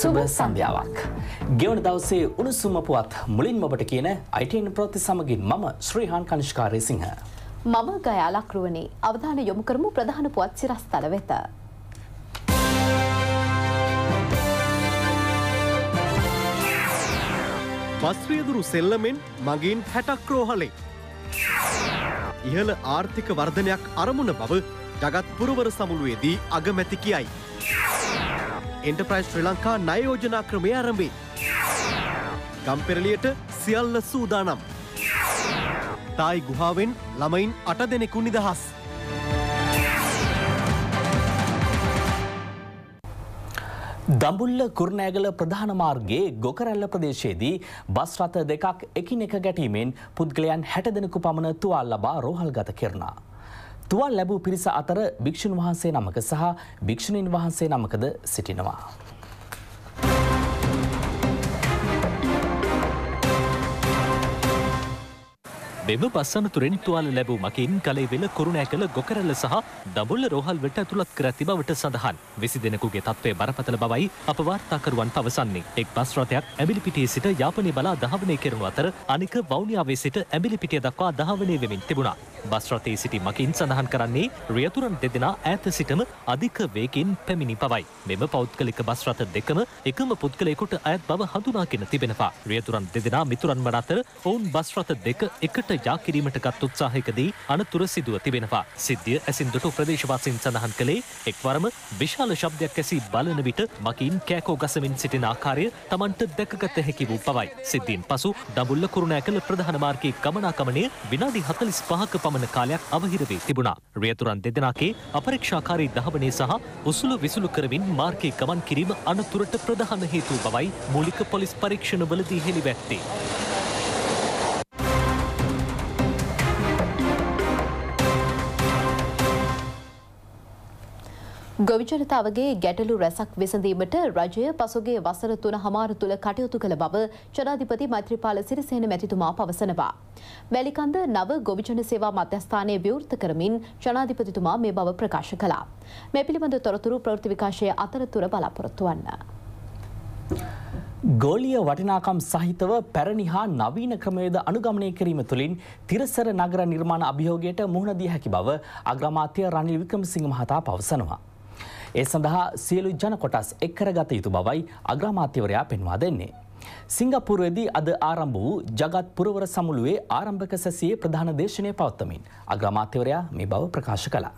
සුබ සන්ධ්‍යාවක්. ගෙවන දවසේ උණුසුම පුවත් මුලින්ම ඔබට කියන ITN ප්‍රවෘත්ති සමගින් මම ශ්‍රීහාන් කනිෂ්කාරේ සිංහ. මම ගයාලා කරුවනේ. අවධානය යොමු කරමු ප්‍රධාන පුවත් සිරස්තල වෙත. වස්ත්‍රියදුරු සෙල්ලමෙන් මගින් 60ක් රෝහලේ. ඉහළ ආර්ථික වර්ධනයක් අරමුණ බව ජගත් පුරවර සමුළුවේදී අගමැති කියයි. එන්ටර්ප්‍රයිස් ශ්‍රී ලංකා ණය යෝජනා ක්‍රමය ආරම්භයි. ගම්පෙරළියට සියල්ල සූදානම්. තායි ගුහාවෙන් ළමයින් 8 දෙනෙකු නිදහස්. දඹුල්ල කුරුණෑගල ප්‍රධාන මාර්ගයේ ගොකරැල්ල ප්‍රදේශයේදී බස් රථ දෙකක් එකිනෙක ගැටීමෙන් පුද්ගලයන් 60 දෙනෙකු පමණ තුවාල ලබා රෝහල්ගත කෙරුණා. තුවාල ලැබූ පිරිස අතර භික්ෂුන් වහන්සේ නමක සහ භික්ෂුණීන් වහන්සේ නමකද සිටිනවා. මෙම බස් අනතුරෙන් තුවාල ලැබූ මගින් කලේවෙල කුරුණෑගල ගොකරැල්ල සහ දඹුල්ල රෝහල් වලට ඇතුළත් කර ඇති බවට සඳහන්. 20 දෙනෙකුගේ තත්ත්වය බරපතල බවයි අප වාර්තාකරුවන් පවසන්නේ. එක් බස් රථයක් ඇඹිලිපිටියේ සිට යාපනය බලා දහවනය කෙරුණු අතර අනික වවුනියාවේ සිට ඇඹිලිපිටිය දක්වා දහවනය වෙමින් තිබුණා. බස් රථයේ සිටි මගින් සඳහන් කරන්නේ රියතුරන් දෙදෙනා ඈත සිටම අධික වේගයෙන් පැමිණි බවයි. මෙම පෞද්ගලික බස් රථ දෙකම එකම පුද්ගලයෙකුට අයත් බව හඳුනාගෙන තිබෙනවා. රියතුරන් දෙදෙනා මිතුරන් වන අතර ඔවුන් බස් රථ දෙක එකට යා කිරීමට ගත් උත්සාහයකදී අනතුර සිදුව තිබෙනවා. සිද්ධිය ඇසින් දුටු ප්‍රදේශවාසීන් සඳහන් කළේ එක්වරම විශාල ශබ්දයක් ඇසී බලන විට මගින් කෑකෝ ගසමින් සිටින ආකාරය Tamanට දැකගත හැකි වූ බවයි. සිද්ධියෙන් පසු දඹුල්ල කුරුණෑගල ප්‍රධාන මාර්ගයේ ගමනාගමනය විනාඩි 45ක පමණ කාලයක් අවහිර වී තිබුණා. රියතුරන් දෙදෙනාගේ අපරීක්ෂාකාරී දහවනය සහ උසුළු විසුළු කරමින් මාර්ගයේ ගමන් කිරීම අනතුරට ප්‍රධාන හේතු බවයි මූලික පොලිස් පරීක්ෂණවලදී හෙළිව ඇත්තේ. ගොවි ජනතාවගේ ගැටලු රැසක් විසඳීමට රජය පසුගිය වසර 3 තුළ කටයුතු කළ බව ජනාධිපති මෛත්‍රීපාල සිරිසේන මැතිතුමා පවසනවා. වැලිකන්ද නව ගොවි ජන සේවා මධ්‍යස්ථානය විවෘත කරමින් ජනාධිපතිතුමා මේ බව ප්‍රකාශ කළා. මේ පිළිබඳ තොරතුරු ප්‍රවෘත්ති විකාශයේ අතරතුර බලාපොරොත්තු වන්න. ගෝලීය වටිනාකම් සහිතව පැරණි හා නවීන ක්‍රමවේද අනුගමනය කිරීම තුළින් තිරසර නගර නිර්මාණ අභියෝගයට මුහුණ දිය හැකි බව අග්‍රාමාත්‍ය රනිල් වික්‍රමසිංහ මහතා පවසනවා. ඒ සඳහා සියලු ජන කොටස් එක් කරගත යුතු බවයි අග්‍රාමාත්‍යවරයා පෙන්වා දෙන්නේ. සිංගප්පූරුවේදී අද ආරම්භ වූ ජගත් පුරවර සමුළුවේ ආරම්භක සැසියේ ප්‍රධාන දේශනය පවත්වමින් අග්‍රාමාත්‍යවරයා මේ බව ප්‍රකාශ කළා.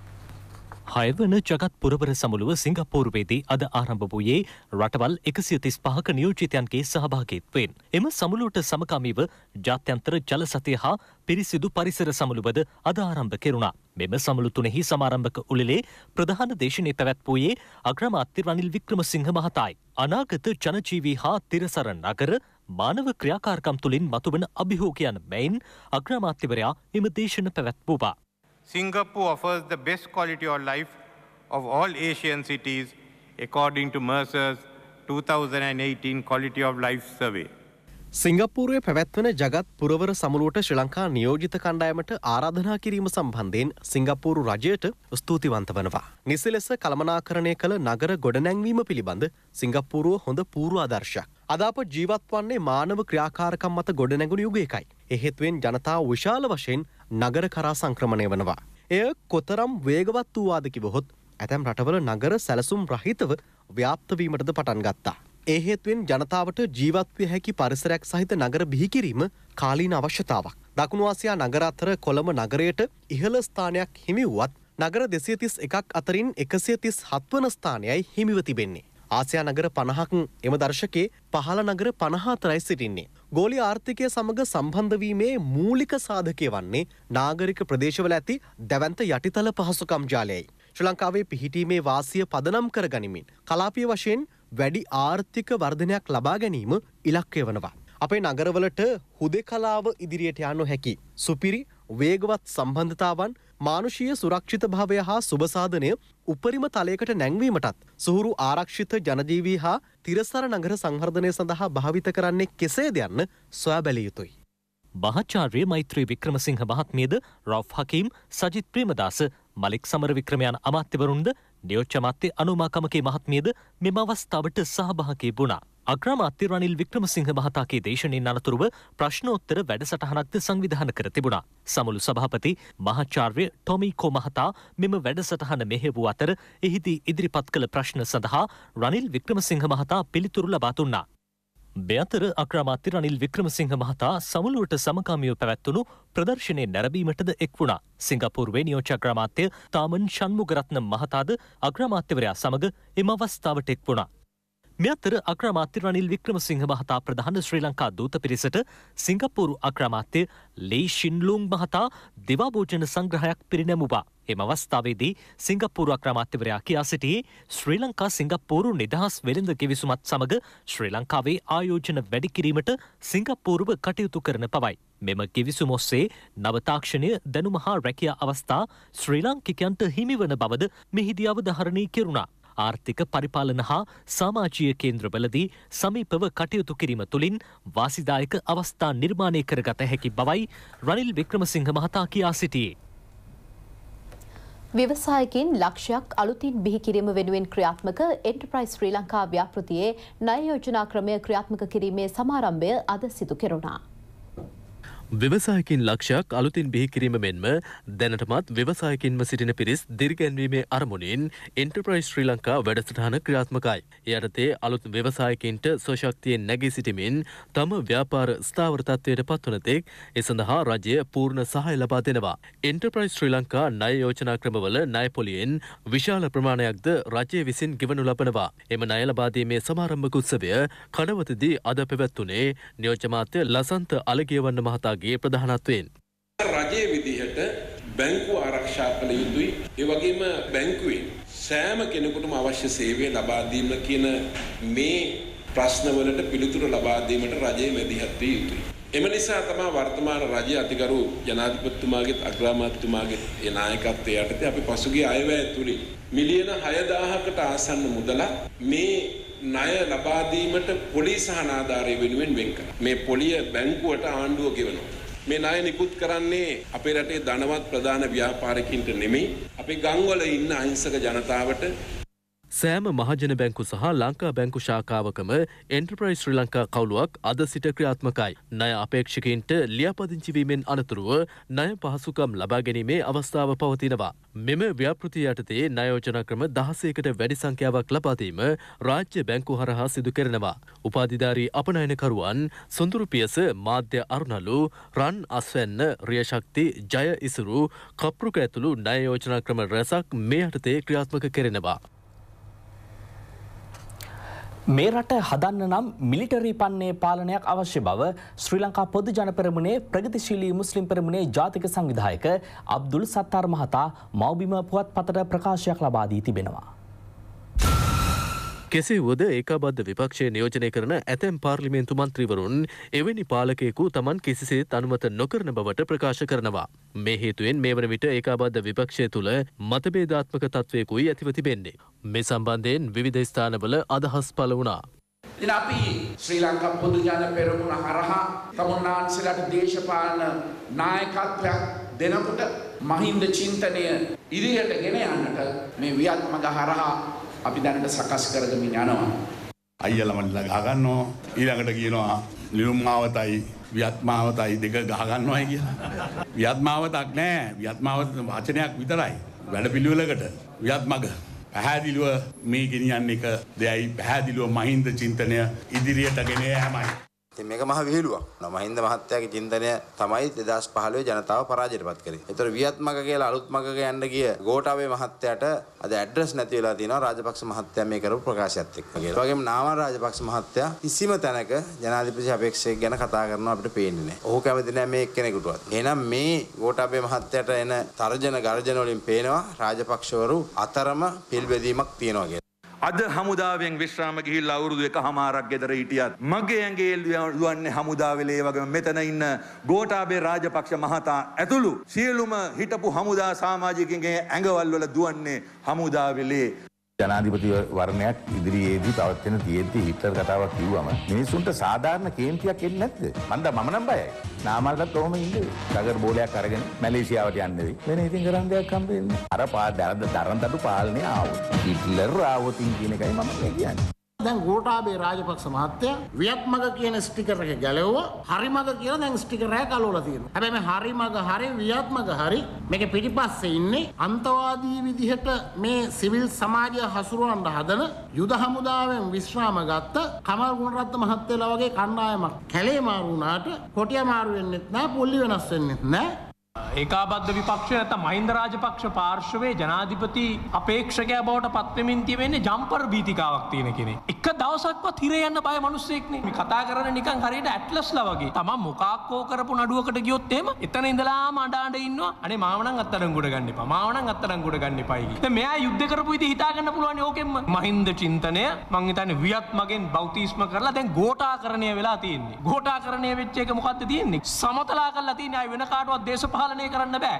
6 වන ජගත් පුරවර සමුළුව සිංගප්පූරුවේදී අද ආරම්භ වූයේ රටවල් 135ක නියෝජිතයන්ගේ සහභාගීත්වයෙන්. එම සමුළුවට සමගාමීව ජාත්‍යන්තර ජල සතිය හා පිරිසිදු පරිසර සමුළුවද අද ආරම්භ කෙරුණා. මෙම සමුළු තුනෙහි සමාරම්භක උළෙලේ ප්‍රධාන දේශනය පැවැත්වූයේ අග්‍රාමාත්‍ය රනිල් වික්‍රමසිංහ මහතායි. අනාගත ජනජීවී හා තිරසර නගර මානව ක්‍රියාකාරකම් තුළින් මතුවන අභියෝගයන් මෙයින් අග්‍රාමාත්‍යවරයා එම දේශන පැවැත්වුවා. Singapore offers the best quality of life of all Asian cities according to Mercer's 2018 Quality of Life Survey. සිංගප්පූරුවේ පැවැත්වන Jagath පුරවර සමුළුවට ශ්‍රී ලංකා නියෝජිත කණ්ඩායමට ආරාධනා කිරීම සම්බන්ධයෙන් සිංගප්පූරු රජයට ස්තුතිවන්ත වනවා. නිසි ලෙස කළමනාකරණය කළ නගර ගොඩනැංවීම පිළිබඳ සිංගප්පූරුව හොඳ පූර්ව ආදර්ශයක්. අද අප ජීවත් වන්නේ මානව ක්‍රියාකාරකම් මත ගොඩනැඟුණු යුගයකයි. ඒ හේතුවෙන් ජනතාව විශාල වශයෙන් නගර කරා සංක්‍රමණය වනවා. එය කොතරම් වේගවත් වූවාද කිවහොත් ඇතැම් රටවල නගර සැලසුම් රහිතව ව්‍යාප්ත වීමටද පටන් ගත්තා. ඒ හේතුවෙන් ජනතාවට ජීවත් විය හැකි පරිසරයක් සහිත නගර බිහි කිරීම කාලීන අවශ්‍යතාවක්. දකුණු ආසියා නගර අතර කොළඹ නගරයට ඉහළ ස්ථානයක් හිමි වුවත් නගර 231ක් අතරින් 137 වන ස්ථානයයි හිමිව තිබෙන්නේ. ආසියා නගර 50ක් එම දර්ශකයේ පහළ නගර 54යි සිටින්නේ. ගෝලීය ආර්ථිකය සමග සම්බන්ධ වීමේ මූලික සාධකය වන්නේ නාගරික ප්‍රදේශවල ඇති දැවැන්ත යටිතල පහසුකම් ජාලයයි. ශ්‍රී ලංකාවේ පිහිටීමේ වාසිය පදනම් කර ගනිමින් කලාපීය වශයෙන් වැඩි ආර්ථික වර්ධනයක් ලබා ගැනීම ඉලක්කය වනවා. අපේ නගරවලට හුදෙකලාව ඉදිරියට යා නොහැකි සුපිරි වේගවත් සම්බන්ධතාවන් මානුෂීය සුරක්ෂිතභාවය හා සුබසාධනය උපරිම තලයකට නැංවීමටත් සුහුරු ආරක්ෂිත ජනජීවී හා තිරසර නගර සංවර්ධනය සඳහා භාවිත කරන්නේ කෙසේද යන්න සොයා බැලිය යුතුයි. මහාචාර්ය මෛත්‍රී වික්‍රමසිංහ මහත්මියද රවුෆ් හකීම් සජිත් ප්‍රේමදාස මලික් සමරවික්‍රම යන අමාත්‍යවරුන්ද නියෝජ්‍ය අමාත්‍ය අනුමාකමකේ මහත්මියද මෙම අවස්ථාවට සහභාගී වුණා. අග්‍රාමාත්‍ය රනිල් වික්‍රමසිංහ මහතාගේ දේශනෙන් අනතුරුව ප්‍රශ්නෝත්තර වැඩසටහනක්ද සංවිධානය කර තිබුණා. සමුළු සභාපති මහාචාර්ය ටොමීකෝ මහතා මෙම වැඩසටහන මෙහෙවූ අතර එහිදී ඉදිරිපත් කළ ප්‍රශ්න සඳහා රනිල් වික්‍රමසිංහ මහතා පිළිතුරු ලබා දුන්නා. මේ අතර අග්‍රාමාත්‍ය රනිල් වික්‍රමසිංහ මහතා සමුළුවට සමකාමීව පැවැත්වුණු ප්‍රදර්ශනයේ නැරඹීමටද එක් වුණා. සිංගප්පූරුවේ නියෝජ්‍ය අග්‍රාමාත්‍ය තාමන් ෂන්මුගරත්න මහතාද අග්‍රාමාත්‍යවරයා සමග එම අවස්ථාවට එක් වුණා. මේ අතර අග්‍රාමාත්‍ය රනිල් වික්‍රමසිංහ මහතා ප්‍රධාන ශ්‍රී ලංකා දූත පිරිසට සිංගප්පූරු අග්‍රාමාත්‍ය ලී ෂින්ලුන් මහතා දිවාභෝජන සංග්‍රහයක් පිරිනැමුවා. එම අවස්ථාවේදී සිංගප්පූරු අග්‍රාමාත්‍යවරයා කියා සිටියේ ශ්‍රී ලංකා සිංගප්පූරු නිදහස් වෙළඳ කිවිසුමත් සමග ශ්‍රී ලංකාවේ ආයෝජන වැඩි කිරීමට සිංගප්පූරුව කටයුතු කරන බවයි. මෙම කිවිසුම ඔස්සේ නව තාක්ෂණය දැනුම හා රැකියා අවස්ථා ශ්‍රී ලාංකිකයන්ට හිමිවන බවද මෙහිදී අවධාරණය කෙරුණා. ආර්ථික පරිපාලන හා සමාජීය කේන්ද්‍රවලදී සමීපව කටයුතු කිරීම තුළින් වාසිදායක අවස්ථා නිර්මාණය කරගත හැකි බවයි රනිල් වික්‍රමසිංහ මහතා කියා සිටියේ. ව්‍යවසායකින් ලක්ෂයක් අලුතින් බිහි කිරීම වෙනුවෙන් ක්‍රියාත්මක එන්ටර්ප්‍රයිස් ශ්‍රී ලංකා ව්‍යාපෘතියේ ණය යෝජනා ක්‍රමය ක්‍රියාත්මක කිරීමේ සමාරම්භය අද සිදු කෙරුණා. ව්‍යවසායකින් ලක්ෂයක් අලුතින් බිහි කිරීම මෙන්ම දැනටමත් ව්‍යවසායකින්ම සිටින පිරිස් දිරිගැන්වීමේ අරමුණින් එන්ටර්ප්‍රයිස් ශ්‍රී ලංකා වැඩසටහන ක්‍රියාත්මකයි. ඒ යටතේ අලුත් ව්‍යවසායකින්ට ස්වශක්තියෙන් නැගී සිටිමින් තම ව්‍යාපාර ස්ථාවර තත්ත්වයට පත්වන තෙක් ඒ සඳහා රජය පූර්ණ සහාය ලබා දෙනවා. එන්ටර්ප්‍රයිස් ශ්‍රී ලංකා ණය යෝජනා ක්‍රමවල ණය පොලියෙන් විශාල ප්‍රමාණයක්ද රජය විසින් ගෙවනු ලබනවා. එම ණය ලබා දීමේ සමාරම්භක උත්සවය කඩවතදී අද පැවැත්වුණේ නියෝජ්‍ය අමාත්‍ය ලසන්ත අලගියවන්න මහතාගේ ප්‍රධානත්වයෙන්. රජයේ විදිහට බැංකුව ආරක්ෂා කළ යුතුයි. ඒ වගේම බැංකුවෙන් සෑම කෙනෙකුටම අවශ්‍ය සේවය ලබා දීම කියන මේ ප්‍රශ්නවලට පිළිතුරු ලබා දීමට රජයේ මැදිහත් විය යුතුයි. එම නිසා තමයි වර්තමාන රජයේ අතිගරු ජනාධිපතිතුමාගේ අග්‍රාමාත්‍යතුමාගේ ඒ නායකත්වයේ යටතේ අපි පසුගිය අයවැය තුලින් මිලියන 6000කට ආසන්න මුදලක් මේ ණය ලබා දීමට පොලි සහනාධාරය වෙනුවෙන් වෙන් කළා. මේ පොලිය බැංකුවට ආණ්ඩුව ගෙවනවා. මේ ණය නිකුත් කරන්නේ අපේ රටේ ධනවත් ප්‍රධාන ව්‍යාපාරිකයින්ට නෙමෙයි අපේ ගම්වල ඉන්න අහිංසක ජනතාවට. සෑම මහජන බැංකු සහ ලංකා බැංකු ශාඛාවකම එන්ටර්ප්‍රයිස් ශ්‍රී ලංකා කවුලුවක් අද සිට ක්‍රියාත්මකයි. ණය අපේක්ෂකයින්ට ලියාපදිංචි වීමෙන් අනතුරුව ණය පහසුකම් ලබා ගැනීමේ අවස්ථාව පවතිනවා. මෙම ව්‍යාපෘතිය යටතේ ණය යෝජනා ක්‍රම 16කට වැඩි සංඛ්‍යාවක් ලබා දීම රාජ්‍ය බැංකු හරහා සිදු කරනවා. උපාධිධාරී අපනයනකරුවන් සොඳුරු පියස, මාධ්‍ය අරුණලු, රන් අස්වැන්න, රියශක්ති, ජය ඉසුරු, කප්රුක ඇතුළු ණය යෝජනා ක්‍රම රැසක් මේ යටතේ ක්‍රියාත්මක කරනවා. මේ රට හදන්න නම් මිලිටරි පන්නේ පාලනයක් අවශ්‍ය බව ශ්‍රී ලංකා පොදු ජන පෙරමුණේ ප්‍රගතිශීලී මුස්ලිම් පෙරමුණේ ජාතික සංවිධායක අබ්දුල් සත්තාර් මහතා මව්බිම පුවත්පතට ප්‍රකාශයක් ලබා දී තිබෙනවා. කෙසේ වුවද ඒකාබද්ධ විපක්ෂය නියෝජනය කරන ඇතැම් පාර්ලිමේන්තු මන්ත්‍රීවරුන් එවැනි පාලකයෙකු තමන් කිසිසේත් අනුමත නොකරන බවට ප්‍රකාශ කරනවා. මේ හේතුවෙන් මේ වන විට ඒකාබද්ධ විපක්ෂය තුළ මතභේදාත්මක තත්වයකුයි ඇතිව තිබෙන්නේ. මේ සම්බන්ධයෙන් විවිධ ස්ථානවල අදහස් පළ වුණා. ඉතින් අපි ශ්‍රී ලංකා පොදු ජන පෙරමුණ හරහා තමුන්නාන්සේලාට දේශපාලන නායකත්වයක් දෙනකොට මහින්ද චින්තනය ඉදිරියට ගෙන යන්නට මේ ව්‍යාත්මක හරහා අපි දැනට සකස් කරගමින් යනවා. අයියලා මල්ලා ගහ ගන්නවා ඊළඟට කියනවා නිරුම්මාවතයි ව්‍යාත්මාවතයි දෙක ගහ ගන්නවායි කියලා. ව්‍යාත්මාවතක් නෑ. ව්‍යාත්මාවත වචනයක් විතරයි. වැඩපිළිවෙලකට ව්‍යාත්මක පැහැදිලිව මේ ගෙනියන්න එක දෙයයි පැහැදිලිව මහින්ද චින්තනය ඉදිරියට ගෙන යෑමයි. ඉතින් මේක මහ විහිළුවක්. මහින්ද මහත්තයාගේ චින්තනය තමයි 2015 ජනතාව පරාජයටපත් කරේ. ඒතර වියත්මක කියලා අලුත් මගක යන්න ගිය ගෝඨාභය මහත්තයාට අද ඇඩ්‍රස් නැති වෙලා තියෙනවා රාජපක්ෂ මහත්තයා මේ කරපු ප්‍රකාශයත් එක්ක කියලා. ඒ වගේම නාමල් රාජපක්ෂ මහත්තයා කිසිම තැනක ජනාධිපති අපේක්ෂකයෙක් ගැන කතා කරනවා අපිට පේන්නේ නැහැ. ඔහු කැමති නැහැ මේ එක්කෙනෙකුටවත්. එහෙනම් මේ ගෝඨාභය මහත්තයාට එන තර්ජන ගර්ජන වලින් පේනවා රාජපක්ෂවරු අතරම පිළිබැදීමක් තියෙනවා කියලා. අද හමුදාවෙන් විශ්‍රාම ගිහිල්ලා අවුරුදු 1.5ක් ගෙදර හිටියත් මගේ ඇඟේ ලුවන්නේ හමුදාවෙලේ වගේම මෙතන ඉන්න ගෝඨාභය රාජපක්ෂ මහතා ඇතුළු සියලුම හිටපු හමුදා සමාජිකයන්ගේ ඇඟවල් වල දුවන්නේ හමුදාවෙලේ. ජනාධිපති වර්ණයක් ඉදිරියේදී පවත්වන තියෙද්දි හිට්ලර් කතාවක් කිව්වම මිනිස්සුන්ට සාධාරණ කේන්තියක් එන්නේ නැද්ද? මම නම් බයයි. නාමල්ටත් ඔහොම ඉන්නේ. නගර බෝලයක් අරගෙන මැලේසියාවට යන්නේ වෙයි. වෙන ඉතින් කරන්න දෙයක් හම්බෙන්නේ. අර දරන්තඩු පාලනය ආවොත් හිට්ලර් ආවොත් කියන එකයි මම කියන්නේ. දැන් ගෝඨාභය රාජපක්ෂ මහත්තයා වියත්මග කියන ස්ටිකර් එක ගැලවුවා. හරිමග කියලා දැන් ස්ටිකර් එක කලවලා තියෙනවා. හැබැයි මේ හරිමග හරි වියත්මග හරි මේකේ පිටිපස්සේ ඉන්නේ අන්තවාදී විදිහට මේ සිවිල් සමාජය හසුරවන්න හදන යුද හමුදාවෙන් විශ්‍රාම ගත්ත කමල් ගුණරත්න මහත්තයලා වගේ කණ්ඩායමක්. කැලේ මාරු වුණාට කොටිය මාරු වෙන්නෙත් නෑ, පොල්ලි වෙනස් වෙන්නෙත් නෑ. ඒකාබද්ධ විපක්ෂය නැත්නම් මහින්ද රාජපක්ෂ පාර්ශවයේ ජනාධිපති අපේක්ෂකයා බවට පත් වෙමින් තියෙන්නේ ජම්පර් බීතිකාවක් තියෙන කෙනෙක්. එක දවසක්වත් හිරේ යන්න බය මිනිස්සෙක්නේ. මේ කතා කරන්නේ නිකන් හරියට ඇට්ලස්ලා වගේ. තමන් මොකක්කෝ කරපු නඩුවකට ගියොත් එහෙම එතන ඉඳලාම අඬ ඉන්නවා. අනේ මාව නම් අත්අඩංගුවට ගන්න එපා. මාව නම් අත්අඩංගුවට ගන්න එපායි කි. දැන් මෙයා යුද්ධ කරපු විදිහ හිතා ගන්න පුළුවන් ඕකෙන්ම. මහින්ද චින්තනය මං හිතන්නේ වියත්මගෙන් බෞතිස්ම කරලා දැන් ගෝඨාකරණය වෙලා තියෙන්නේ. ගෝඨාකරණය වෙච්ච එක මොකද්ද තියෙන්නේ? සමතලා කරලා තියෙන්නේ. ආයි වෙන කාටවත් දේශපාලනය කරන්න බෑ.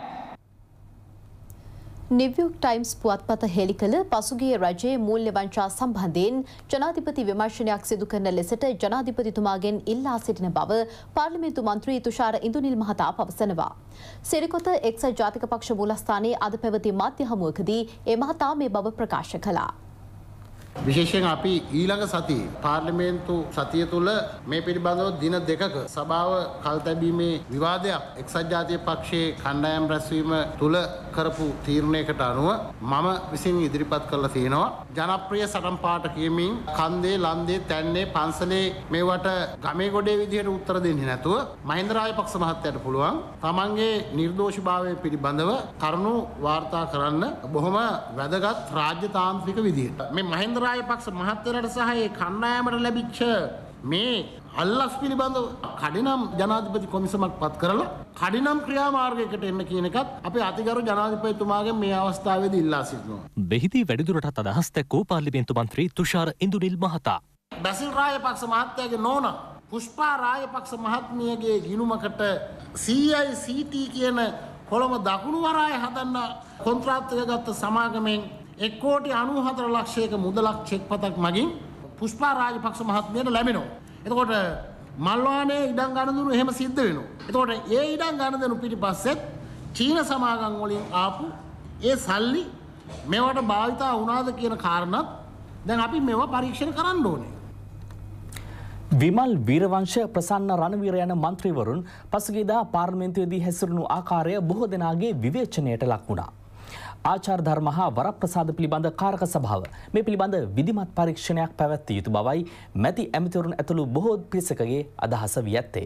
නිව්යෝක් ටයිම්ස් පුවත්පත හෙළි කළ පසුගිය රජයේ මූල්‍ය වංචා සම්බන්ධයෙන් ජනාධිපති විමර්ශනයක් සිදු කරන ලෙසට ජනාධිපතිතුමාගෙන් ඉල්ලා සිටින බව පාර්ලිමේන්තු මන්ත්‍රී තුෂාර ඉන්දුනිල් මහතා පවසනවා. සිරිකොත එක්සත් ජාතික පක්ෂ මූලස්ථානයේ අද පැවති මාධ්‍ය හමුවකදී ඒ මහතා මේ බව ප්‍රකාශ කළා. විශේෂයෙන් අපි ඊළඟ සතියේ පාර්ලිමේන්තු සතිය තුළ මේ පිළිබඳව දින දෙකක සභාව කල්තැබීමේ විවාදයක් එක්සත් ජාතික පක්ෂයේ කණ්ඩායම් රැස්වීම තුළ කරපු තීරණයකට අනුව මම විසින් ඉදිරිපත් කරලා තියෙනවා. ජනප්‍රිය සටන් පාට කියමින් කන්දේ ලන්දේ තැන්නේ පන්සලේ මේවට ගමේ ගොඩේ විදිහට උත්තර දෙන්නේ නැතුව මහින්ද රාජපක්ෂ මහත්තයාට පුළුවන් තමන්ගේ නිර්දෝෂීභාවය පිළිබඳව කරුණු වාර්තා කරන්න බොහොම වැදගත් රාජ්‍යතාන්ත්‍රික විදිහට. මේ මහින්ද රාජපක්ෂ මහත්තයාට සහ ඒ කණ්ඩායමට ලැබිච්ච මේ අල්ලස් පිළිබඳව කඩිනම් ජනාධිපති කොමිසමක් පත් කරලා කඩිනම් ක්‍රියාමාර්ගයකට එන්න කියන එකත් අපේ අතිගරු ජනාධිපතිතුමාගෙන් මේ අවස්ථාවේදී ඉල්ලා සිටිනවා. මෙහිදී වැඩිදුරටත් අදහස් දැක්වූ පාර්ලිමේන්තු මන්ත්‍රී තුෂාර ඉන්දුනිල් මහතා. බැසිල් රාජපක්ෂ මහත්තයාගේ නෝනා පුෂ්පා රාජපක්ෂ මහත්මියගේ ගිණුමකට CICT කියන කොළඹ දකුණු වරාය හදන්න කොන්ත්‍රාත් එක ගත්ත සමාගමෙන් 1,94 ලක්ෂයක මුදලක් චෙක් පතක් මගින් පුෂ්පා රාජපක්ෂ මහත්මියට ලැබෙනවා. එතකොට මල්වානේ ඉඩම් ගනුදෙනු එහෙම සිද්ධ වෙනවා. එතකොට ඒ ඉඩම් ගනුදෙනු පිටිපස්සෙත් චීන සමාගම් වලින් ආපු ඒ සල්ලි මේවට භාවිතා වුණාද කියන කාරණාත් දැන් අපි මේවා පරීක්ෂණ කරන්න ඕනේ. විමල් වීරවංශ ප්‍රසන්න රණවීර යන මන්ත්‍රීවරුන් පසුගියදා පාර්ලිමේන්තුවේදී හැසිරුණු ආකාරය බොහෝ දෙනාගේ විවේචනයට ලක් වුණා. ආචාර්ය ධර්ම හා වරප්‍රසාද පිළිබඳ කාරක සභාව මේ පිළිබඳ විධිමත් පරීක්ෂණයක් පැවැත්විය යුතු බවයි මැති ඇමතිවරුන් ඇතුළු බොහෝ පිරිසකගේ අදහස වී ඇත්තේ.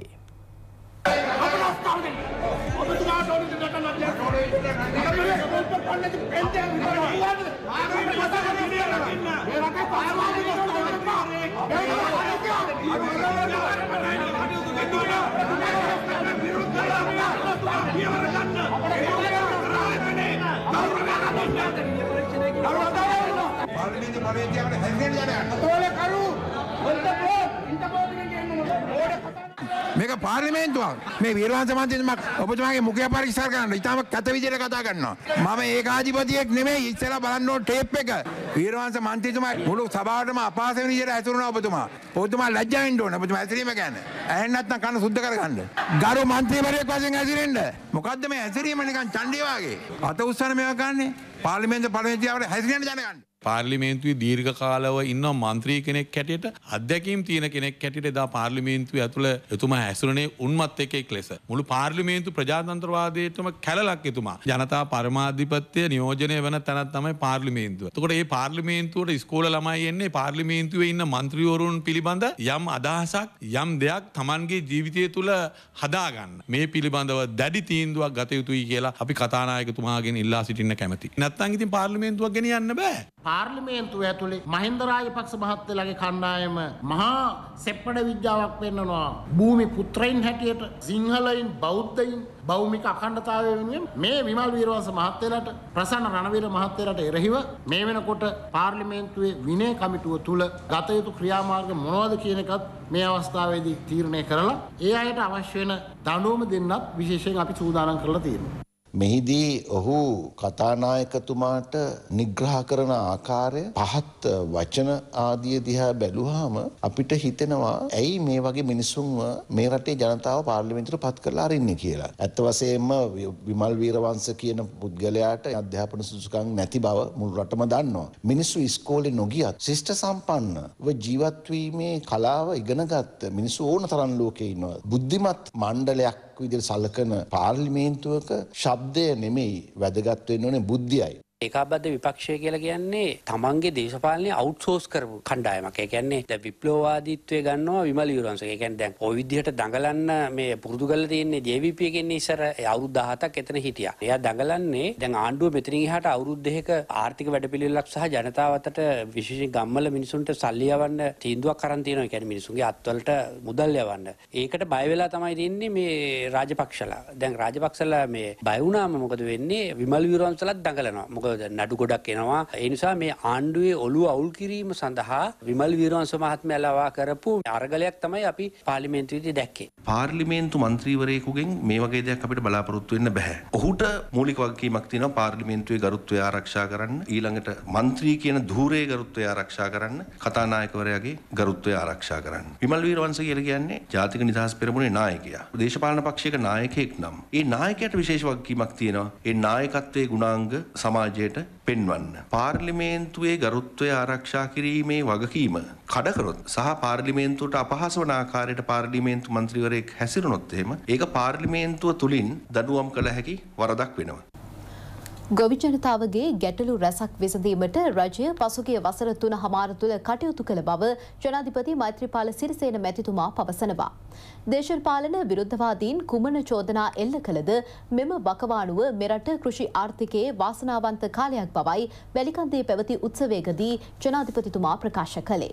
මේක පාර්ලිමේන්තුවක්. මේ වීරවංශ මන්ත්‍රීතුමා ඔබතුමාගේ මුඛය පරීක්ෂා කරන්න ඉතාම කැත විදිහට කතා කරනවා. මම ඒකාධිපතියෙක් නෙමෙයි. ඉස්සෙල්ලා බලන්න ඕන ටේප් එක. වීරවංශ මන්ත්‍රීතුමා මුළු සභාවටම අපහාස වෙන විදිහට ඇතුළුනා ඔබතුමා. ඔබතුමා ලැජ්ජා වෙන්න ඕන. ඔබතුමා ඇසිරීම ගැන. ඇහෙන්නේ නැත්නම් කන සුද්ධ කරගන්න. ගරු මන්ත්‍රීවරයෙක් වශයෙන් ඇසිරෙන්න. මොකද්ද මේ ඇසිරීම නිකන් ඡණ්ඩේ වාගේ. අත උස්සන මේවා ගන්නෙ. පාර්ලිමේන්තු පළවෙනිදියාවට හැසිරෙන්න දැනගන්න. පාර්ලිමේන්තුවේ දීර්ඝ කාලව ඉන්න මන්ත්‍රී කෙනෙක් හැටියට අධ්‍යක්ීම් තියෙන කෙනෙක් හැටියට එදා පාර්ලිමේන්තුවේ ඇතුළ එතුමා හැසිරුණේ උන්මත් එක්කෙක් ලෙස. මුළු පාර්ලිමේන්තු ප්‍රජාතන්ත්‍රවාදයටම කැලලක් එතුමා. ජනතා පරමාධිපත්‍ය නියෝජනය වෙන තැනක් තමයි පාර්ලිමේන්තුව. එතකොට මේ පාර්ලිමේන්තුවට ඉස්කෝල ළමයි එන්නේ පාර්ලිමේන්තුවේ ඉන්න මන්ත්‍රීවරුන් පිළිබඳ යම් අදහසක් යම් දෙයක් Tamanගේ ජීවිතය තුළ හදාගන්න. මේ පිළිබඳව දැඩි තීන්දුවක් ගත යුතුයි කියලා අපි කතානායකතුමාගෙන් ඉල්ලා සිටින්න කැමැති. නැත්නම් ඉතින් පාර්ලිමේන්තුවක් ගෙනියන්න බෑ. පාර්ලිමේන්තුව ඇතුලේ මහින්ද රාජපක්ෂ මහත්තයාගේ කණ්ඩායම මහා සෙප්පඩ විද්‍යාවක් පෙන්වනවා. භූමි පුත්‍රයින් හැටියට සිංහලයින් බෞද්ධයින් භෞමික අඛණ්ඩතාවය වෙනුවෙන් මේ විමල් වීරවංශ මහත්තයාට ප්‍රසන්න රණවීර මහත්තයාට එරෙහිව මේ වෙනකොට පාර්ලිමේන්තුවේ විනය කමිටුව තුල ගත යුතු ක්‍රියාමාර්ග මොනවද කියන එකත් මේ අවස්ථාවේදී තීරණය කරලා ඒ අයට අවශ්‍ය වෙන දඬුවම දෙන්නත් විශේෂයෙන් අපි සූදානම් කරලා තියෙනවා. මෙහිදී ඔහු කතානායකතුමාට නිග්‍රහ කරන ආකාරය පහත් වචන ආදිය දිහා බැලුවාම අපිට හිතෙනවා ඇයි මේ වගේ මිනිසුන්ව මේ රටේ ජනතාව පාර්ලිමේන්තුවට පත් කරලා අරින්නේ කියලා. ඇත්ත වශයෙන්ම විමල් වීරවංශ කියන පුද්ගලයාට අධ්‍යාපන සුසුකම් නැති බව මුළු රටම දන්නවා. මිනිස්සු ඉස්කෝලේ නොගියත් ශිෂ්ට සම්පන්නව ජීවත් වීමේ කලාව ඉගෙනගත්ත මිනිස්සු ඕන තරම් ලෝකේ ඉන්නවා. බුද්ධිමත් මණ්ඩලයක් විදිහට සලකන පාර්ලිමේන්තුවක ශබ්දය නෙමෙයි වැදගත් වෙන්න ඕනේ බුද්ධියයි. ඒකාබද්ධ විපක්ෂය කියලා කියන්නේ තමන්ගේ දේශපාලනය අවුට්සෝස් කරපු කණ්ඩායමක්. ඒ කියන්නේ දැන් විප්ලවවාදීත්වයේ ගන්නවා විමල් වීරවංශ. ඒ කියන්නේ දැන් ওই විදිහට දඟලන්න මේ පුරුදු කරලා තියෙන්නේ JVP එකෙන් ඉස්සර අවුරුදු 17ක් එතන හිටියා. එයා දඟලන්නේ දැන් ආණ්ඩුව මෙතනින් එහාට අවුරුදු දෙකක ආර්ථික වැඩපිළිවෙලක් සහ ජනතාව අතට විශේෂයෙන් ගම්වල මිනිසුන්ට සල්ලි යවන්න තීන්දුවක් කරන් තියෙනවා. ඒ කියන්නේ මිනිසුන්ගේ අත්වලට මුදල් යවන්න. ඒකට බය වෙලා තමයි තින්නේ මේ රාජපක්ෂලා. දැන් රාජපක්ෂලා මේ බය වුණාම මොකද වෙන්නේ? විමල් වීරවංශලත් දඟලනවා. නඩු ගොඩක් එනවා. ඒ නිසා මේ ආණ්ඩුවේ ඔළුව අවුල් කිරීම සඳහා විමල් වීරවංශ මහත්මයා ලවා කරපු අරගලයක් තමයි අපි පාර්ලිමේන්තුවේදී දැක්කේ. පාර්ලිමේන්තු මන්ත්‍රීවරයෙකුගෙන් මේ වගේ දෙයක් අපිට බලාපොරොත්තු වෙන්න බෑ. ඔහුට මූලික වගකීමක් තියෙනවා පාර්ලිමේන්තුවේ ගරුත්වය ආරක්ෂා කරන්න, ඊළඟට මන්ත්‍රී කියන ධූරයේ ගරුත්වය ආරක්ෂා කරන්න, කතානායකවරයාගේ ගරුත්වය ආරක්ෂා කරන්න. විමල් වීරවංශ කියලා කියන්නේ ජාතික නිදහස් පෙරමුණේ නායකයා. දේශපාලන පක්ෂයක නායකයෙක් නම් ඒ නායකයාට විශේෂ වගකීමක් තියෙනවා. ඒ නායකත්වයේ ගුණාංග සමාජයට පෙන්වන්න. පාර්ලිමේන්තුවේ ගරුත්වය ආරක්ෂා කිරීමේ වගකීම කඩකරොත් සහ පාර්ලිමේන්තුවට අපහාස වන ආකාරයට පාර්ලිමේන්තු මන්ත්‍රීවරයෙක් හැසිරුණොත් එහෙම ඒක පාර්ලිමේන්තුව තුලින් දඩුවම් කළ හැකි වරදක් වෙනවා. ගොවි ජනතාවගේ ගැටලු රැසක් විසඳීමට රජය පසුගිය වසර 3 තුළ කටයුතු කළ බව ජනාධිපති මෛත්‍රීපාල සිරිසේන මැතිතුමා පවසනවා. දේශපාලන විරුද්ධවාදීන් කුමන චෝදනා එල්ල කළද මෙම වකවානුව මෙරට කෘෂි ආර්ථිකයේ වාසනාවන්ත කාලයක් බවයි වැලිකන්දේ පැවති උත්සවයකදී ජනාධිපතිතුමා ප්‍රකාශ කළේ.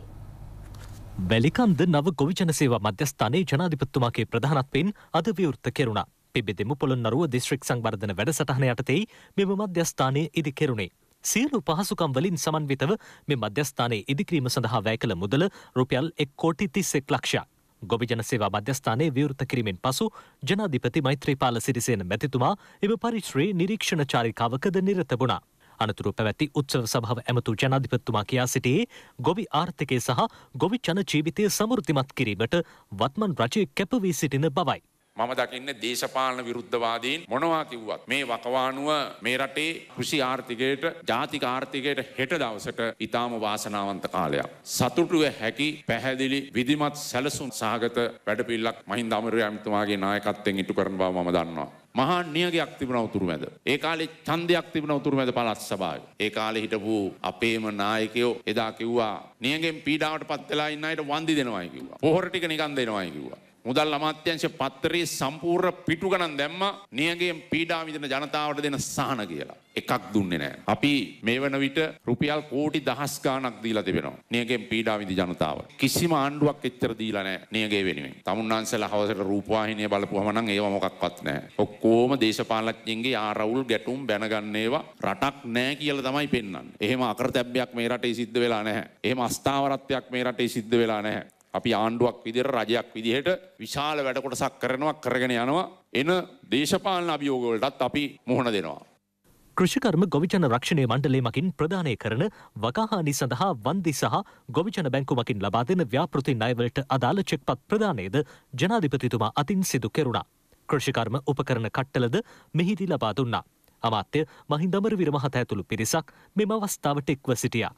වැලිකන්ද නව ගොවි ජන සේවා මධ්‍යස්ථානයේ ජනාධිපතිතුමාගේ ප්‍රධානත්වයෙන් අද විවෘත කෙරුණා. පිබිදෙමු පොළොන්නරුව දිස්ත්‍රික් සංවර්ධන වැඩසටහන යටතේ මෙම මධ්‍යස්ථානයේ ඉදි කෙරුණේ. සියලු පහසුකම් වලින් සමන්විතව මේ මධ්‍යස්ථානයේ ඉදිකිරීම සඳහා වැය කළ මුදල රුපියල් 1,31 ලක්ෂයක්. ගොවි ජන සේවා මධ්‍යස්ථානයේ විවෘත කිරීමෙන් පසු ජනාධිපති මෛත්‍රීපාල සිරිසේන මැතිතුමා එම පරිශ්‍රයේ නිරීක්ෂණ චාරිකාවකද නිරත වුණා. අනතුරු පැවැති උත්සව සභාව ඇමතු ජනාධිපතිතුමා කියා සිටියේ ගොවි ආර්ථිකය සහ ගොවි ජන ජීවිතය සමෘද්ධිමත් කිරීමට වත්මන් රජය කැප වී සිටින බවයි. මම දකින්නේ දේශපාලන විරුද්ධවාදීන් මොනවා කිව්වත් මේ වකවානුව මේ රටේ කෘෂි ආර්ථිකයට ජාතික ආර්ථිකයට හෙට දවසට ඊටාම වාසනාවන්ත කාලයක්. සතුටු හැකි පැහැදිලි විධිමත් සැලසුම් සහගත වැඩපිළිවෙලක් මහින්ද අමරවීර ඇමතුමාගේ නායකත්වයෙන් ඉටු කරන බව මම දන්නවා. මහා නියගයක් තිබුණා උතුරුමැද. ඒ කාලේ ඡන්දයක් තිබුණා උතුරුමැද පළාත් සභාවේ. ඒ කාලේ හිටපු අපේම නායකයෝ එදා කිව්වා නියගෙන් පීඩාවට පත් වෙලා ඉන්න අයට වන්දි දෙනවායි කිව්වා. පොහොර ටික නිකන් දෙනවායි කිව්වා. මුදල් අමාත්‍යාංශ පත්තරේ සම්පූර්ණ පිටු ගණන් දැම්මා නියගෙන් පීඩා විඳින ජනතාවට දෙන සහන කියලා. එකක් දුන්නේ නැහැ. අපි මේ වන විට රුපියල් කෝටි දහස් ගාණක් දීලා තිබෙනවා. නියගෙන් පීඩා විඳි ජනතාවට. කිසිම ආණ්ඩුවක් එච්චර දීලා නැහැ නියගේ වෙනුවෙන්. තමුන්නාන්සලා හවසට රූපවාහිනිය බලපුවම නම් ඒව මොකක්වත් නැහැ. ඔක්කොම දේශපාලඥයින්ගේ ආරවුල් ගැටුම් බැනගන්න ඒවා රටක් නැහැ කියලා තමයි පෙන්වන්නේ. එහෙම අකරතැබ්බයක් මේ රටේ සිද්ධ වෙලා නැහැ. එහෙම අස්ථාවරත්වයක් මේ රටේ සිද්ධ වෙලා නැහැ. අපි ආණ්ඩුවක් විදිහට රජයක් විදිහට විශාල වැඩ කොටසක් කරනවා කරගෙන යනවා එන දේශපාලන අභියෝග වලටත් අපි මුහුණ දෙනවා. කෘෂිකර්ම ගොවිජන රක්ෂණය මණ්ඩලය මගින් ප්‍රදානය කරන වගහානි සඳහා වන්දි සහ ගොවිජන බැංකු මගින් ලබා දෙන ව්‍යාපෘති ණයවලට අදාළ චෙක්පත් ප්‍රදානයද ජනාධිපතිතුමා අතින් සිදු කෙරුණා. කෘෂිකර්ම උපකරණ කට්ටලද මෙහිදී ලබා දුන්නා. අමාත්‍ය මහින්ද අමරවීර මහතා ඇතුළු පිරිසක් මෙම අවස්ථාවට එක්ව සිටියා.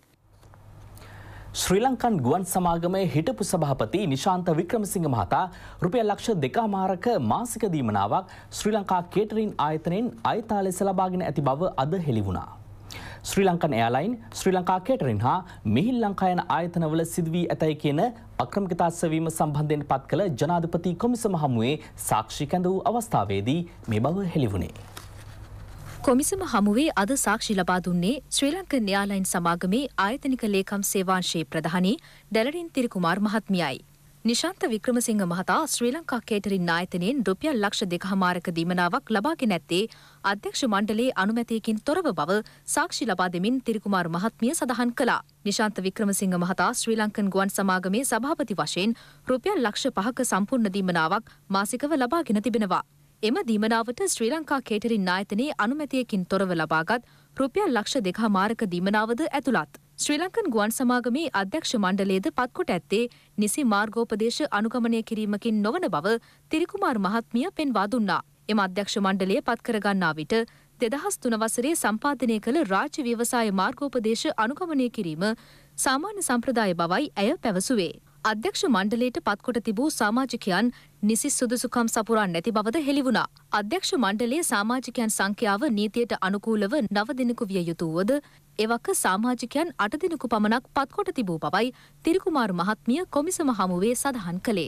ශ්‍රී ලංකන් ගුවන් සමාගමේ හිටපු සභාපති නිශාන්ත වික්‍රමසිංහ මහතා රුපියල් ලක්ෂ 2.5ක මාසික දීමනාවක් ශ්‍රී ලංකා කේටරින් ආයතනයෙන් අයථා ලෙස ලබාගෙන ඇති බව අද හෙළි වුණා. ශ්‍රී ලංකන් එයාලයින් ශ්‍රී ලංකා කේටරින් හා මිහිල් ලංකා යන ආයතනවල සිදු වී ඇතැයි කියන අක්‍රමිකතා සෙවීම සම්බන්ධයෙන් පත් කළ ජනාධිපති කොමිසම හමුවේ සාක්ෂි කැඳ වූ අවස්ථාවේදී මේ බව හෙළි වුණේ. කොමිසම හමුවේ අද සාක්ෂි ලබා දුන්නේ ශ්‍රී ලංකන් එයාලයින් සමාගමේ ආයතනික ලේකම් සේවාංශයේ ප්‍රධානී ඩැලරින් තිරිකුමාර් මහත්මියයි. නිශාන්ත වික්‍රමසිංහ මහතා ශ්‍රී ලංකා කේටරින් ආයතනයෙන් රුපියල් ලක්ෂ 2.5ක දීමනාවක් ලබාගෙන ඇත්තේ අධ්‍යක්ෂ මණ්ඩලයේ අනුමැතියකින් තොරව බව සාක්ෂි ලබා දෙමින් තිරිකුමාර් මහත්මිය සඳහන් කළා. නිශාන්ත වික්‍රමසිංහ මහතා ශ්‍රී ලංකන් ගුවන් සමාගමේ සභාපති වශයෙන් රුපියල් ලක්ෂ 5ක සම්පූර්ණ දීමනාවක් මාසිකව ලබාගෙන තිබෙනවා. එම දීමනාවට ශ්‍රී ලංකා කේටරින් ආයතනයේ අනුමැතියකින් තොරව ලබාගත් රුපියල් ලක්ෂ 2.5ක දීමනාවද ඇතුළත්. ශ්‍රී ලංකන් ගුවන් සමාගමේ අධ්‍යක්ෂ මණ්ඩලයේද පත්කොට ඇත්තේ නිසි මාර්ගෝපදේශ අනුගමනය කිරීමකින් නොවන බව තිරිකුමාර් මහත්මිය පෙන්වා දුන්නා. එම අධ්‍යක්ෂ මණ්ඩලය පත් කරගන්නා විට 2003 වසරේ සම්පාදනය කළ රාජ්‍ය ව්‍යවසාය මාර්ගෝපදේශ අනුගමනය කිරීම සාමාන්‍ය සම්ප්‍රදාය බවයි ඇය පැවසුවේ. අධ්‍යක්ෂ මණ්ඩලයට පත්කොට තිබූ සමාජිකයන් නිසි සුදුසුකම් සපුරා නැති බවද හෙළිවුණා. අධ්‍යක්ෂ මණ්ඩලයේ සමාජිකයන් සංඛ්‍යාව නීතියට අනුකූලව 9 දිනක විය යුතු වුවද එවක සමාජිකයන් 8 දිනක පමණක් පත්කොට තිබූ බවයි තිරිකුමාර් මහත්මිය කොමිසම හමුවේ සඳහන් කළේ.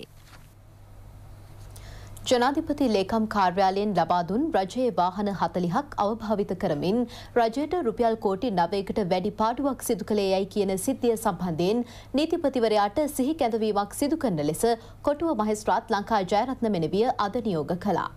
ජනාධිපති ලේකම් කාර්යාලයෙන් ලබා දුන් රජයේ වාහන 40ක් අවභාවිත කරමින් රජයට රුපියල් කෝටි 9කට වැඩි පාඩුවක් සිදු කළේ යයි කියන සිද්ධිය සම්බන්ධයෙන් නීතිපතිවරයාට සිහි කැඳවීමක් සිදු කරන ලෙස කොටුව මහේස්ත්‍රාත් ලංකා ජයරත්න මෙනවිය අද නියෝග කළා.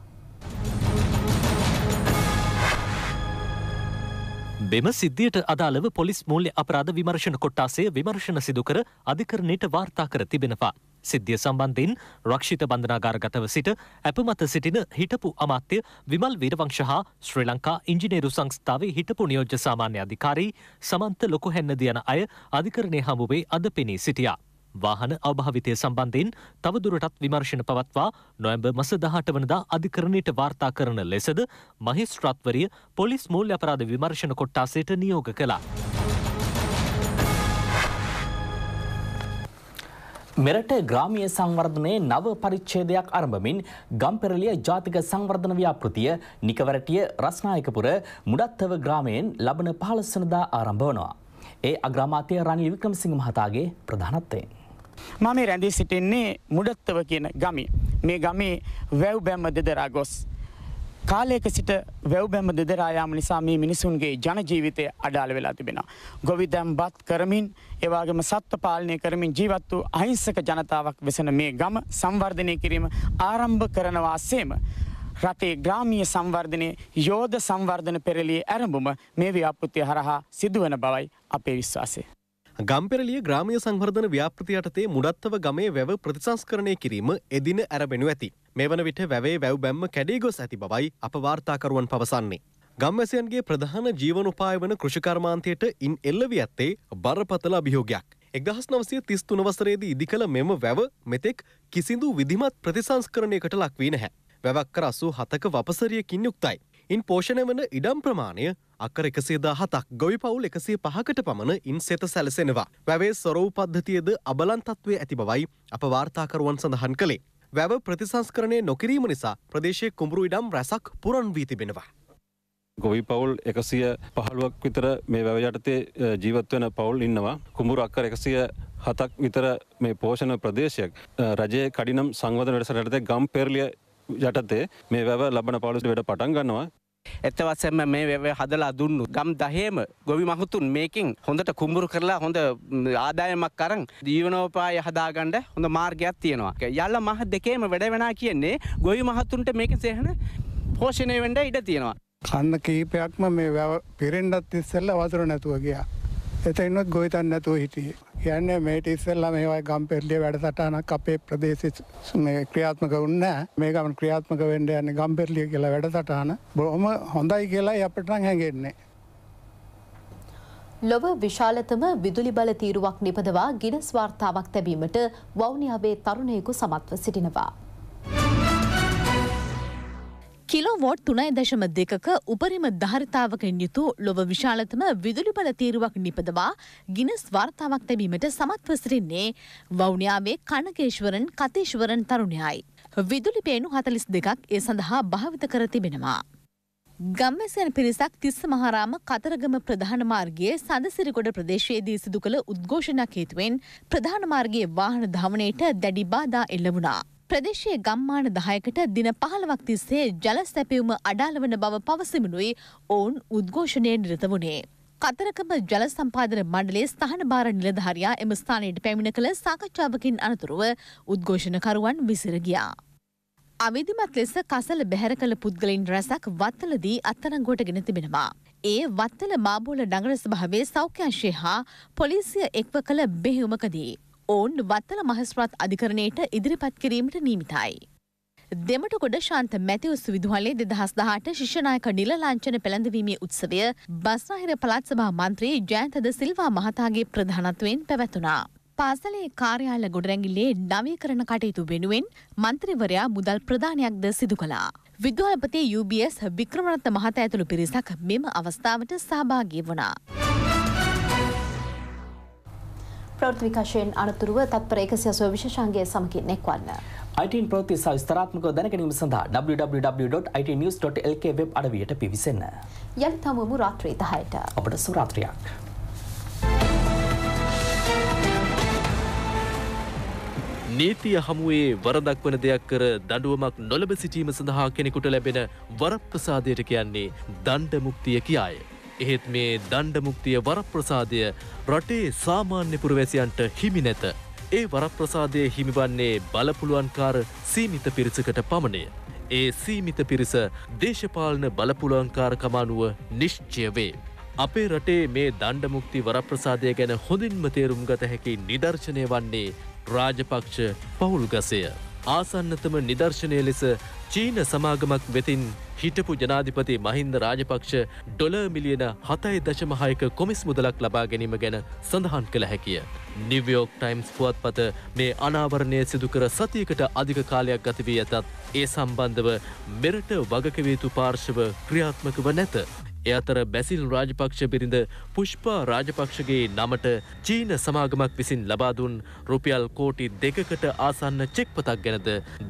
මෙම සිද්ධියට අදාළව පොලිස් මූල්‍ය අපරාධ විමර්ශන කොට්ටාසය විමර්ශන සිදු කර අධිකරණයට වාර්තා කර තිබෙනවා. සිද්ධිය සම්බන්ධයෙන් රක්ෂිත බන්ධනාගාරගතව සිට අපමත සිටින හිටපු අමාත්‍ය විමල් වීරවංශ හා ශ්‍රී ලංකා ඉංජිනේරු සංස්ථාවේ හිටපු නියෝජ්‍ය සාමාන්‍ය අධිකාරී සමන්ත ලොකුහැන්නද යන අය අධිකරණය හමුවේ අද පෙනී සිටියා. වාහන අවභාවිතය සම්බන්ධයෙන් තවදුරටත් විමර්ශන පවත්වා නොවැම්බර් මාස 18 වනදා අධිකරණයට වාර්තා කරන ලෙසද මහේස්ත්‍රාත්වරිය පොලිස් මූල්‍ය අපරාධ විමර්ශන කොට්ටාසයට නියෝග කළා. මෙරට ග්‍රාමීය සංවර්ධනයේ නව පරිච්ඡේදයක් ආරම්භමින් ගම්පෙරළිය ජාතික සංවර්ධන ව්‍යාපෘතිය නිකවරටිය රස්නායකපුර මුඩත්තව ග්‍රාමයෙන් ලබන 15 වනදා ආරම්භ වනවා. ඒ අග්‍රාමාත්‍ය රනිල් වික්‍රමසිංහ මහතාගේ ප්‍රධානත්වයෙන්. මම රැඳී සිටින්නේ මුඩත්තව කියන ගමේ. මේ ගමේ වැව් බැම්ම දෙදරා ගොස් කාලයක සිට වැව් බැම්ම දෙදරා යාම නිසා මේ මිනිසුන්ගේ ජන ජීවිතය අඩාල වෙලා තිබෙනවා. ගොවිතැන් බත් කරමින් ඒ වගේම සත්ත්ව පාලනය කරමින් ජීවත් වූ අහිංසක ජනතාවක් වෙසෙන මේ ගම සංවර්ධනය කිරීම ආරම්භ කරනවා සේම රටේ ග්‍රාමීය සංවර්ධනයේ යෝධ සංවර්ධන පෙරළියේ ආරම්භම මේ ව්‍යාපෘතිය හරහා සිදුවන බවයි අපේ විශ්වාසය. ගම්පෙරළිය ග්‍රාමීය සංවර්ධන ව්‍යාපෘතිය යටතේ මුඩත්තව ගමේ වැව ප්‍රතිසංස්කරණය කිරීම එදින ආරම්භණු ඇති. මේ වන විට වැවේ වැව් බැම්ම කැඩී ගොස් ඇති බවයි අප වාර්තාකරුවන් පවසන්නේ. ගම්වැසියන්ගේ ප්‍රධාන ජීවනෝපාය වන කෘෂිකර්මාන්තයට ඉන් එල්ල වී ඇත්තේ බරපතල අභියෝගයක්. 1933 වසරේදී ඉදිකළ මෙම වැව මෙතෙක් කිසිදු විධිමත් ප්‍රතිසංස්කරණයකට ලක් වී නැහැ. වැවක් කර 87ක වපසරියකින් යුක්තයි. ඉන් පෝෂණය වන ඉඩම් ප්‍රමාණය අක්කර 117ක්, ගොවි පවුල් 105කට පමණ ඉන් සෙත සැලසෙනවා. වැවේ සොරවු පද්ධතියද අබලන් තත්වයේ ඇති බවයි අප වාර්තාකරුවන් සඳහන් කළේ. වැව ප්‍රතිසංස්කරණය නොකිරීම නිසා ප්‍රදේශයේ කුඹුරු ඉඩම් රැසක් පුරන් වී තිබෙනවා. ගොවි පවුල් 115ක් විතර මේ වැව යටතේ ජීවත් වෙන පවුල් ඉන්නවා. කුඹුරු අක්කර 107ක් විතර මේ පෝෂණ ප්‍රදේශයක්. රජයේ කඩිනම් සංවර්ධන වැඩසටහන යටතේ ගම්පෙරළිය යටතේ මේ වැව ලබන පවුලට වැඩ පටන් ගන්නවා. ඇත්ත වශයෙන්ම මේ වැව හදලා දුන්නු ගම් 10ම ගොවි මහතුන් මේකෙන් හොඳට කුඹුරු කරලා හොඳ ආදායමක් අරන් ජීවනෝපාය හදාගන්න හොඳ මාර්ගයක් තියෙනවා. යල්ල මහ දෙකේම වැඩ වෙනා කියන්නේ ගොවි මහතුන්ට මේකෙන් සේහන පෝෂණය වෙන්න ඉඩ තියෙනවා. කන්න කීපයක්ම මේ වැව පිරෙන්නත් ඉස්සෙල්ලා වතුර නැතුව ගියා. එතනවත් ගොවිතැන් නැතුව හිටියේ. කියන්නේ මේට ඉස්සෙල්ලා මේ වගේ ගම්පෙරළිය වැඩසටහනක් අපේ ප්‍රදේශයේ මේ ක්‍රියාත්මක වුණේ නැහැ. මේ ගමන් ක්‍රියාත්මක වෙන්න යන්නේ ගම්පෙරළිය කියලා වැඩසටහන. බොහොම හොඳයි කියලායි අපිට නම් හැඟෙන්නේ. ලොව විශාලතම විදුලි බල තීරුවක් නිපදවා ගිනස් වාර්තාවක් තැබීමට වවුනියාවේ තරුණයෙකු සමත්ව සිටිනවා. කිලෝවෝට් 3.2ක උපරිම ධාරිතාවකින් යුතු ලොව විශාලතම විදුලි බල තීරුවක් නිපදවා ගිනස් වාර්තාවක් තැබීමට සමත්ව සිටින්නේ වවුනියාවේ කනකේශ්වරන් කතීශ්වරන් තරුණයයි. විදුලි පේනු 42ක් ඒ සඳහා භාවිත කර තිබෙනවා. ගම්වැසියන් පිරිසක් තිස්ස මහාරාම කතරගම ප්‍රධාන මාර්ගයේ සඳසිරිගොඩ ප්‍රදේශයේදී සිදු කළ උද්ඝෝෂණයක් හේතුවෙන් ප්‍රධාන මාර්ගයේ වාහන ධාවනයට දැඩි බාධා එල්ල වුණා. ප්‍රදේශයේ ගම්මාන 10කට දින 15ක් තිස්සේ ජල සැපයුම අඩාල වන බව පවසමිනුයි ඔවුන් උද්ඝෝෂණයේ නිරත වුණේ. කතරගම ජල සම්පාදන මණ්ඩලයේ ස්ථානභාර නිලධාරියා එම ස්ථානයට පැමිණ කළ සාකච්ඡාවකින් අනතුරුව උද්ඝෝෂණකරුවන් විසිර ගියා. අවිධිමත් ලෙස කසල බැහැර කළ පුද්ගලයන් රැසක් වත්තලදී අත්අඩංගුවටගෙන තිබෙනවා. ඒ වත්තල මාබෝල නගර සභාවේ සෞඛ්‍ය අංශය හා පොලිසිය එක්ව කළ බෙහෙයුමකදී ඔවුන් වත්තල මහේස්ත්‍රාත් අධිකරණයට ඉදිරිපත් කිරීමට නියමිතයි. දෙමටගොඩ ශාන්ත මැතිවුස් විදුහලේ 2018 ශිෂ්‍යනායක නිල ලාංඡන පෙළඳවීමේ උත්සවය බස්නාහිර පළාත් සභා මන්ත්‍රී ජයන්ත ද සිල්වා මහතාගේ ප්‍රධානත්වයෙන් පැවැතුණා. පාසලේ කාර්යාල ගොඩනැගිල්ලේ නවීකරණ කටයුතු වෙනුවෙන් මන්ත්‍රීවරයා මුදල් ප්‍රදානයක්ද සිදු කළා. විදුහල්පති UBS වික්‍රමරත්න මහතා ඇතුළු පිරිසක් මෙම අවස්ථාවට සහභාගී වුණා. ප්‍රවෘත්ති විකාශයෙන් අනතුරුව තත්පර 180 විශේෂාංගයේ සමකින් එක්වන්න. ITN ප්‍රවෘත්ති සහ විස්තරාත්මකව දැනගැනීම සඳහා www.itnews.lk වෙබ් අඩවියට පිවිසෙන්න. යලිත් හමුවමු රාත්‍රී 10ට. ඔබට සුබ රාත්‍රියක්. නීතිය හමුවේ වරදක් වන දෙයක් කර දඬුවමක් නොලබ සිටීම සඳහා කෙනෙකුට ලැබෙන වරප්‍රසාදයට කියන්නේ දණ්ඩ මුක්තිය කියාය. එහෙත් මේ දණ්ඩ මුක්තිය වරප්‍රසාදය රටේ සාමාන්‍ය පුරවැසියන්ට හිමි නැත. ඒ වරප්‍රසාදය හිමිවන්නේ බලපුලුවන්කාර සීමිත පිරිසකට පමණය. ඒ සීමිත පිරිස දේශපාලන බලපුලුවන්කාරකම අනුව නිශ්චය වේ. අපේ රටේ මේ දණ්ඩ මුක්ති වරප්‍රසාදය ගැන හොඳින්ම තේරුම් ගත හැකි නිදර්ශනය වන්නේ රාජපක්ෂ පවුල් ගසය. ආසන්නතම නිදර්ශනය ලෙස චීන සමාගමක් වෙතින් හිටපු ජනාධිපති මහින්ද රාජපක්ෂ ඩොලර් මිලියන 7.6ක කොමිස් මුදලක් ලබා ගැනීම ගැන සඳහන් කළ හැකිය. නිව්යෝක් ටයිම්ස් පුවත්පත මේ අනාවරණය සිදු කර සතියකට අධික කාලයක් ගත වී ඇතත් ඒ සම්බන්ධව මෙරට වගකිව යුතු පාර්ශව ක්‍රියාත්මකව නැත. එ අතර බැසිල් රාජපක්ෂ බිරිඳ පුෂ්පා රාජපක්ෂගේ නමට චීන සමාගමක් විසින් ලබා දුන් රුපියල් කෝටි 2කට ආසන්න චෙක් පතක් ගැනද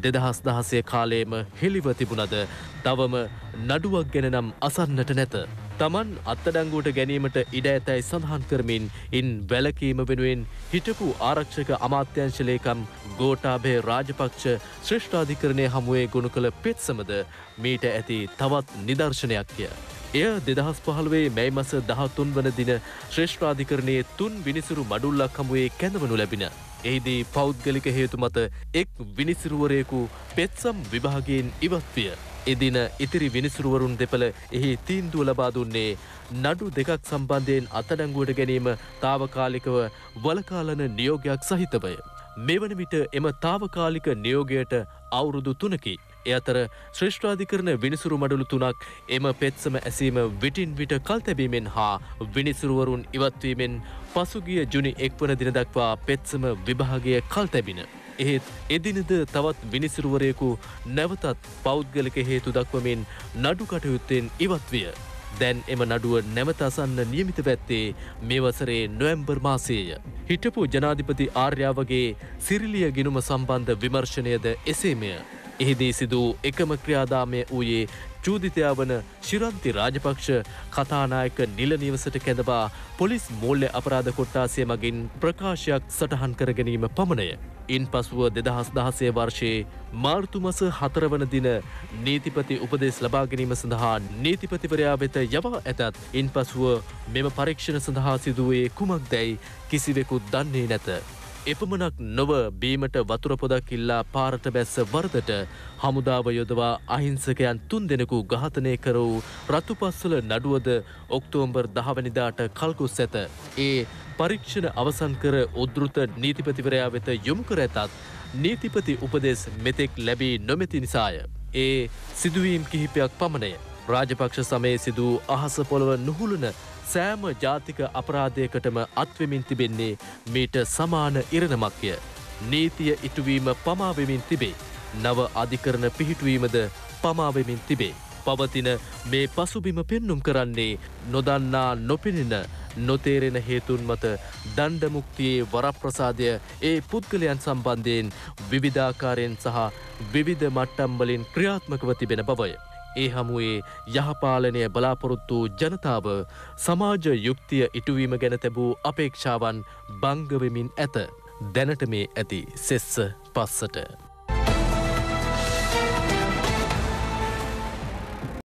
2016 කාලයේම හෙළිව තිබුණද තවම නඩුවක් ගැන නම් අසන්නට නැත. තමන් අත්අඩංගුවට ගැනීමට ඉඩ ඇතැයි සඳහන් කරමින් ඉන් වැළකීම වෙනුවෙන් හිටපු ආරක්ෂක අමාත්‍යංශ ලේකම් ගෝඨාභය රාජපක්ෂ ශ්‍රේෂ්ඨාධිකරණය හමුවේ ගොනු කළ පෙත්සමද මීට ඇති තවත් නිදර්ශනයක්ය. එය 2015 මැයි මාස 13 වන දින ශ්‍රේෂ්ඨාධිකරණයේ 3 විනිසුරු මඩුල්ලක් හමුවේ කැඳවනු ලැබින. එහිදී පෞද්ගලික හේතු මත එක් විනිසුරුවරයෙකු පෙත්සම් විභාගයෙන් ඉවත් විය. එදින ඉතිරි විනිසුරුවරුන් දෙපළ එහි තීන්දුව ලබා දුන්නේ නඩු දෙකක් සම්බන්ධයෙන් අත්අඩංගුවට ගැනීම తాවකාලිකව වලකාලන නියෝගයක් සහිතවය. මෙවන විට එම తాවකාලික නියෝගයට අවුරුදු 3කි. එ අතර ශ්‍රේෂ්ඨාධිකරණ විනිසුරු මඩලු 3ක් එම පෙත්සම ඇසීම විටින් විට කල්තැබීමෙන් හා විනිසුරුවරුන් ඉවත්වීමෙන් පසුගිය ජුනි 1 වන දින දක්වා පෙත්සම විභාගය කල්තැබින. එහෙත් එදිනද තවත් විනිසුරුවරයෙකු නැවතත් පෞද්ගලික හේතු දක්වමින් නඩු කටයුත්තෙන් ඉවත් විය. දැන් එම නඩුව නැවත අසන්න නියමිත පැත්තේ මේ වසරේ නොවැම්බර් මාසයේය. හිටපු ජනාධිපති ආර්යාවගේ සිරිලිය ගිණුම සම්බන්ධ විමර්ශනයද එසේමය. එහිදී සිදු එකම ක්‍රියාදාමය වූයේ චූදිතයා වන ශිරන්ති රාජපක්ෂ කතානායක නිල නිවසට කැඳවා පොලිස් මූල්‍ය අපරාධ කොට්ටාසය මගින් ප්‍රකාශයක් සටහන් කර ගැනීම පමණය. ඉන් පසුව 2016 වර්ෂයේ මාර්තු මස 4 වන දින නීතිපති උපදෙස් ලබා ගැනීම සඳහා නීතිපතිවරයා වෙත යවා ඇතත් ඉන් පසුව මෙම පරීක්ෂණ සඳහා සිදුවේ කුමක්දැයි කිසිවෙකුත් දන්නේ නැත. එපමණක් නොව බීමට වතුර පොදක් ඉල්ලා පාරට බැස්ස වරදට හමුදාව යොදවා අහිංසකයන් 3 දෙනෙකු ඝාතනය කර වූ රතුපස්වල නඩුවද ඔක්තෝබර් 10 වැනිදාට කල්කුස් ඇත. ඒ පරීක්ෂණ අවසන් කර උද්ෘත නීතිපතිවරයා වෙත යොමු කර ඇතත් නීතිපති උපදෙස් මෙතෙක් ලැබී නොමැති නිසාය. ඒ සිදුවීම් කිහිපයක් පමණය. රාජපක්ෂ සමයේ සිදු අහස පොළව නුහුලන සෑම ජාතික අපරාධයකටම අත්වෙමින් තිබෙන්නේ මීට සමාන ඉරණමක්ය. නීතිය ඉටුවීම පමාවෙමින් තිබේ. නව අධිකරණ පිහිටුවීමද පමාවෙමින් තිබේ. පවතින මේ පසුබිම පෙන්නුම් කරන්නේ නොදන්නා නොපෙනෙන නොතේරෙන හේතුන් මත දණ්ඩ මුක්තියේ වරප්‍රසාදය ඒ පුද්ගලයන් සම්බන්ධයෙන් විවිධාකාරයෙන් සහ විවිධ මට්ටම් වලින් ක්‍රියාත්මකව තිබෙන බවය. ඒ හමුවේ යහපාලනය බලාපොරොත්තු ජනතාව සමාජ යුක්තිය ඉටුවීම ගැන තැබූ අපේක්ෂාවන් බංග වෙමින් ඇත. දැනට මේ ඇති සෙස්ස පස්සට.